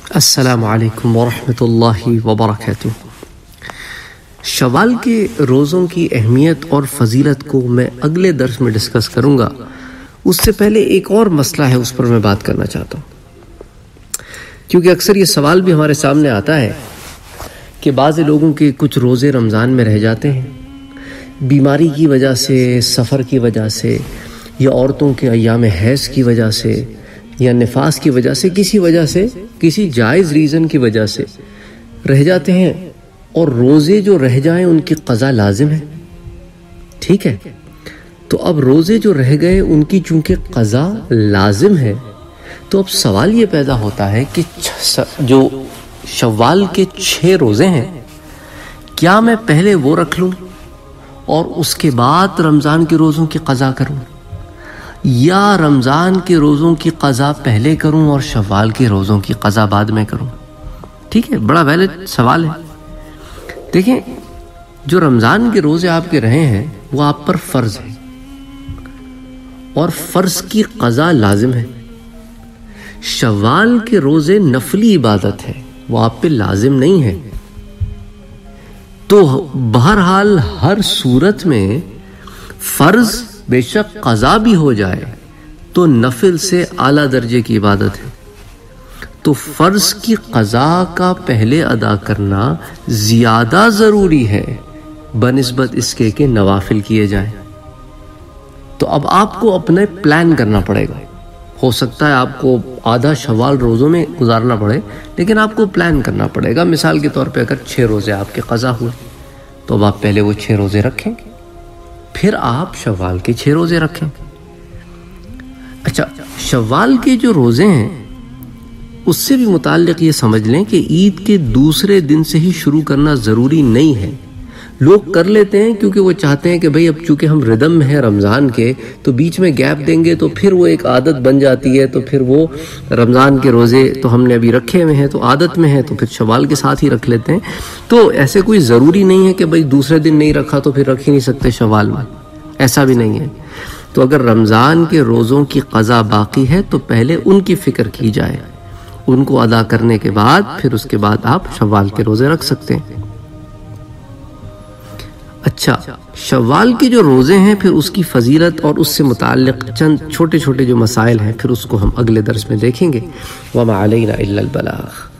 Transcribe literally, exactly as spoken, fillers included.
السلام علیکم ورحمۃ اللہ وبرکاتہ۔ شوال کے روزوں کی اہمیت اور فضیلت کو میں اگلے درس میں ڈسکس کروں گا۔ اس سے پہلے ایک اور مسئلہ ہے، اس پر میں بات کرنا چاہتا ہوں، کیونکہ اکثر یہ سوال بھی ہمارے سامنے آتا ہے کہ بعض لوگوں کے کچھ روزے رمضان میں رہ جاتے ہیں، بیماری کی وجہ سے، سفر کی وجہ سے، یا عورتوں کے ایام حیض کی وجہ سے، یا نفاس کی وجہ سے، کسی وجہ سے، کسی جائز ریزن کی وجہ سے رہ جاتے ہیں، اور روزے جو رہ جائیں ان کی قضا لازم ہے۔ ٹھیک ہے، تو اب روزے جو رہ گئے ان کی چونکہ قضا لازم ہے، تو اب سوال یہ پیدا ہوتا ہے کہ جو شوال کے چھ روزے ہیں، کیا میں پہلے وہ رکھ لوں اور اس کے بعد رمضان کے روزوں کی قضا کروں، یا رمضان کے روزوں کی قضا پہلے کروں اور شوال کے روزوں کی قضا بعد میں کروں؟ ٹھیک ہے، بڑا ویلڈ سوال ہے۔ دیکھیں، جو رمضان کے روزے آپ کے رہے ہیں وہ آپ پر فرض ہے، اور فرض کی قضا لازم ہے۔ شوال کے روزے نفلی عبادت ہے، وہ آپ پہ لازم نہیں ہے۔ تو بہرحال ہر صورت میں فرض بے شک قضا بھی ہو جائے تو نفل سے اعلیٰ درجے کی عبادت ہے، تو فرض کی قضا کا پہلے ادا کرنا زیادہ ضروری ہے بنسبت اس کے کہ نوافل کیے جائیں۔ تو اب آپ کو اپنے پلان کرنا پڑے گا۔ ہو سکتا ہے آپ کو آدھا شوال روزوں میں گزارنا پڑے، لیکن آپ کو پلان کرنا پڑے گا۔ مثال کے طور پہ اگر چھ روزے آپ کے قضا ہوئے تو اب آپ پہلے وہ چھ روزے رکھیں، پھر آپ شوال کے چھ روزے رکھیں۔ اچھا، شوال کے جو روزے ہیں اس سے بھی متعلق یہ سمجھ لیں کہ عید کے دوسرے دن سے ہی شروع کرنا ضروری نہیں ہے۔ لوگ کر لیتے ہیں کیونکہ وہ چاہتے ہیں کہ بھئی اب چونکہ ہم ردم میں ہیں رمضان کے، تو بیچ میں گیپ دیں گے تو پھر وہ ایک عادت بن جاتی ہے، تو پھر وہ رمضان کے روزے تو ہم نے ابھی رکھے ہوئے ہیں تو عادت میں ہیں، تو پھر شوال کے ساتھ ہی رکھ لیتے ہیں۔ تو ایسے کوئی ضروری نہیں ہے کہ بھئی دوسرے دن نہیں رکھا تو پھر رکھ ہی نہیں سکتے شوال میں، ایسا بھی نہیں ہے۔ تو اگر رمضان کے روزوں کی قضا باقی ہے تو پہلے ان کی فکر کی جائے، ان کو ادا کرنے کے بعد پھر اس کے بعد آپ شوال کے روزے رکھ سکتے ہیں۔ اچھا، شوال کے جو روزے ہیں پھر اس کی فضیلت اور اس سے متعلق چند چھوٹے چھوٹے جو مسائل ہیں پھر اس کو ہم اگلے درس میں دیکھیں گے۔ وَمَا عَلَيْنَا إِلَّا الْبَلَاغُ۔